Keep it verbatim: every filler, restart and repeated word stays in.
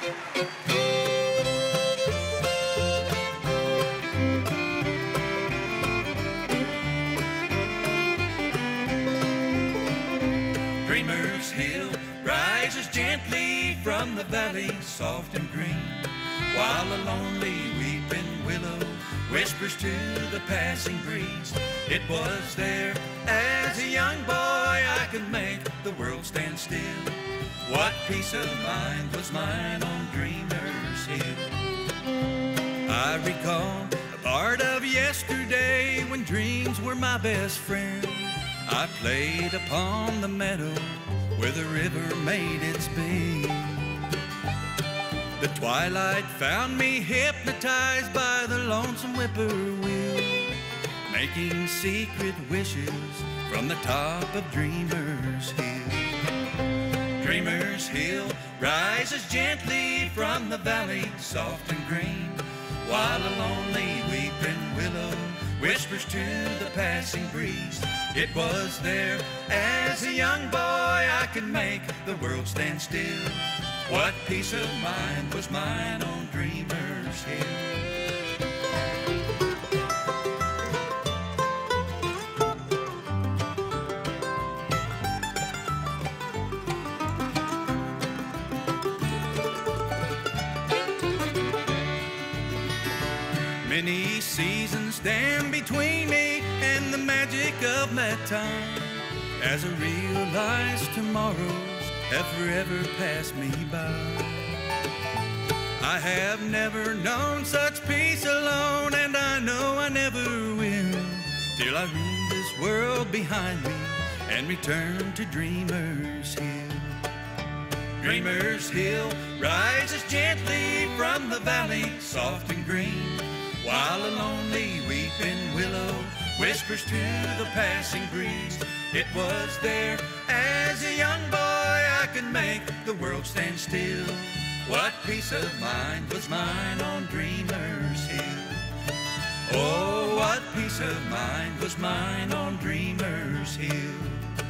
Dreamer's Hill rises gently from the valley, soft and green, while a lonely weeping willow whispers to the passing breeze. It was there as a young boy I could make the world stand still. What peace of mind was mine on Dreamer's Hill. I recall a part of yesterday when dreams were my best friend. I played upon the meadow where the river made its bed. The twilight found me hypnotized by the lonesome whippoorwill, making secret wishes from the top of Dreamer's Hill. Dreamer's Hill rises gently from the valley, soft and green, while a lonely weeping willow whispers to the passing breeze. It was there as a young boy I could make the world stand still. What peace of mind was mine on Dreamer's Hill. Many seasons stand between me and the magic of that time, as I realize tomorrows have forever passed me by. I have never known such peace alone, and I know I never will, till I leave this world behind me and return to Dreamer's Hill. Dreamer's Hill rises gently from the valley, soft and green, while a lonely weeping willow whispers to the passing breeze. It was there as a young boy I could make the world stand still. What peace of mind was mine on Dreamer's Hill. Oh, what peace of mind was mine on Dreamer's Hill.